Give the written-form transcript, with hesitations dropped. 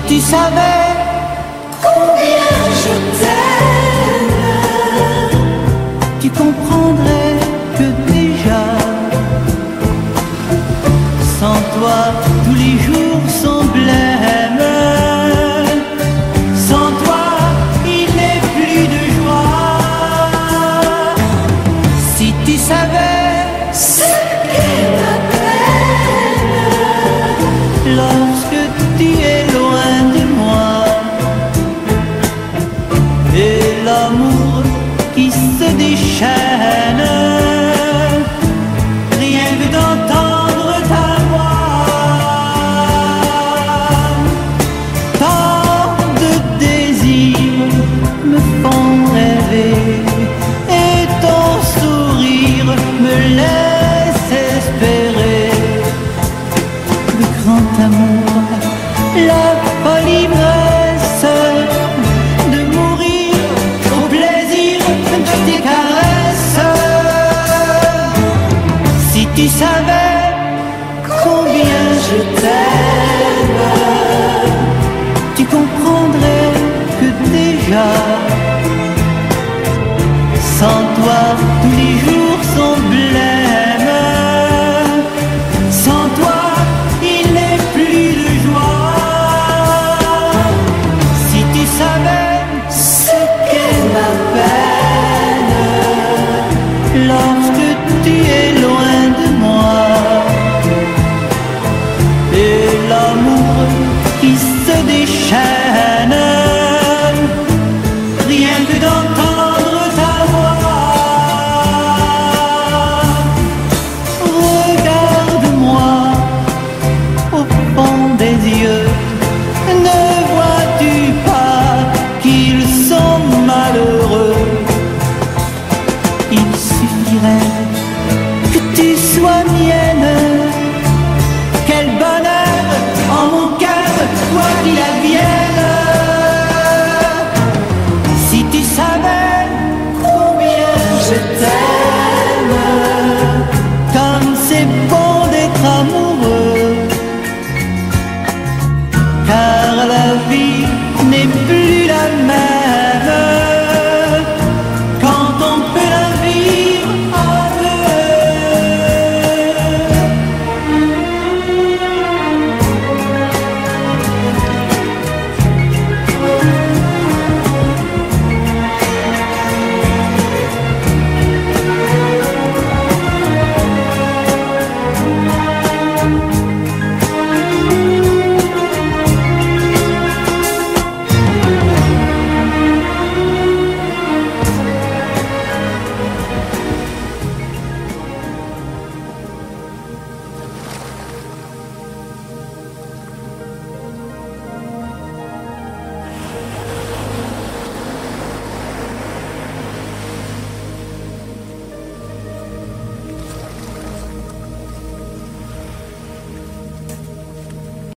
tu savais combien je t'aime, tu comprendrais que déjà, sans toi, tous les jours sont blêmes. Sans toi, il n'est plus de joie. Si tu savais ce qu'est ma peine, lorsque tu es loin de moi, et l'amour qui se déchaîne, rien que d'entendre ta voix. Tant de désirs me font rêver, et ton sourire me laisse espérer. Le grand amour, la folie ivresse de mourir au plaisir de tes caresses. Si tu savais combien je t'aime, tu comprendrais que déjà, sans toi, tous les jours sont blêmes. Sans toi, il n'est plus de joie. Si tu savais ce qu'est ma peine, lorsque tu es loin de moi, et l'amour qui se déchaîne, rien que d'entendre ta voix. Regarde-moi au fond des yeux, ne vois-tu pas qu'ils sont malheureux? Il suffirait que tu sois mienne. Quel bonheur en mon cœur, quoi qu'il advienne. Si tu savais combien je t'aime, comme c'est beau